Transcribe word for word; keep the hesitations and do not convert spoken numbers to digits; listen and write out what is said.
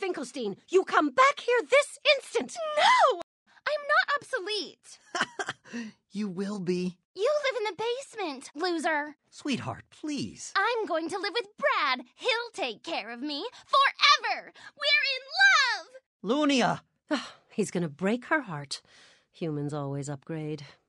Finkelstein, you come back here this instant! No! I'm not obsolete. You will be. You live in the basement, loser. Sweetheart, please. I'm going to live with Brad. He'll take care of me forever. We're in love! Lunia! Oh, he's gonna break her heart. Humans always upgrade.